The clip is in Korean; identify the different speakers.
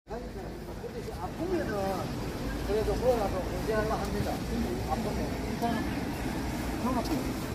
Speaker 1: 근데 아프면은 그래도 뭐라도 문제하려 합니다. 아프면.
Speaker 2: 괜찮아.